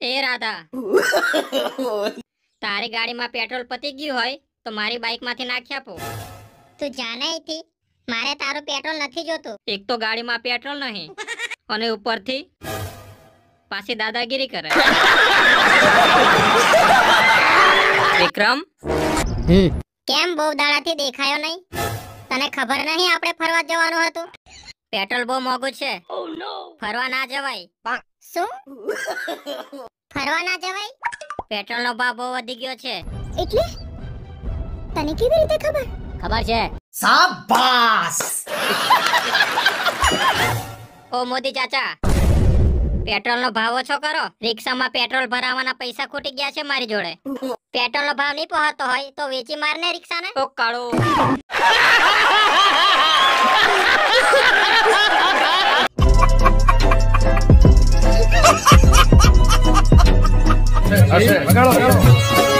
એ રાધા તારી ગાડીમાં પેટ્રોલ પતી ગયું હોય તો મારી બાઇકમાંથી નાખી આપો. તું જાણે થી મારે તારું પેટ્રોલ નથી જોતું. એક તો ગાડીમાં પેટ્રોલ નહીં અને ઉપરથી પાછી દાદાગીરી કરે. વિક્રમ કેમ બહુ દાડાથી દેખાયો નહીં? તને ખબર નહીં આપણે ફરવા જવાનું હતું? પેટ્રોલ બહુ મોંઘું છે. ફરવા ના જવાય. શું ફરવા ના જવાય? પેટ્રોલનો ભાવ બહુ વધી ગયો છે. એટલે તને કેવી રીતે ખબર? ખબર છે. શાબાશ. ઓ મોદી ચાચા, પેટ્રોલનો ભાવ ઓછો કરો. રિક્ષામાં પેટ્રોલ ભરાવાના પૈસા ખૂટી ગયા છે મારી જોડે. પેટ્રોલનો ભાવ નહીં પહોંચતો હોય તો વેચી મારને રિક્ષાને. ઓ કાળો. લગાડો